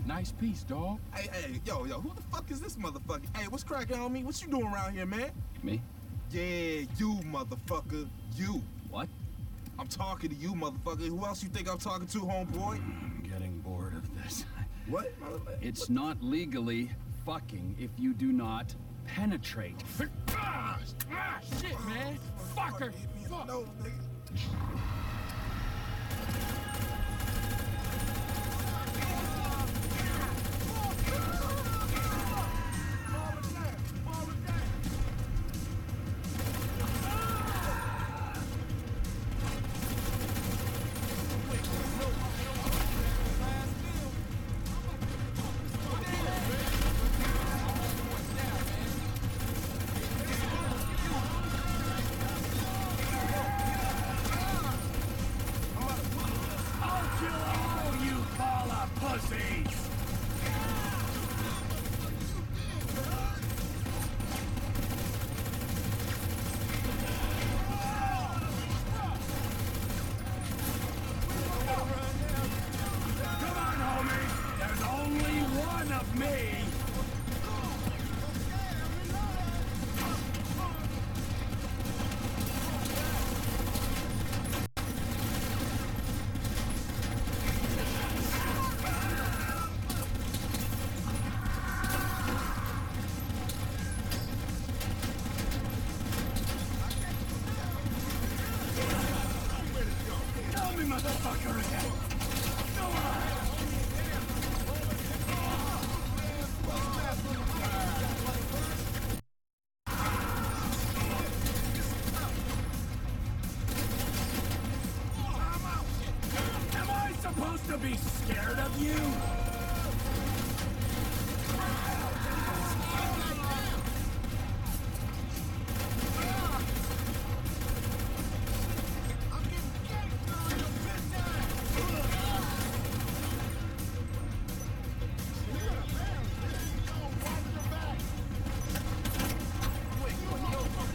Nice piece, dog. Hey, yo, who the fuck is this motherfucker? Hey, what's cracking on me? What you doing around here, man? Me? Yeah, you, motherfucker. You. What? I'm talking to you, motherfucker. Who else you think I'm talking to, homeboy? I'm getting bored of this. What? It's not legally fucking if you do not penetrate. Shit, man. Fucker. Fuck. No, nigga. To be scared of you?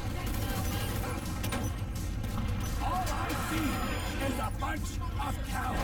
All I see is a bunch of cowards.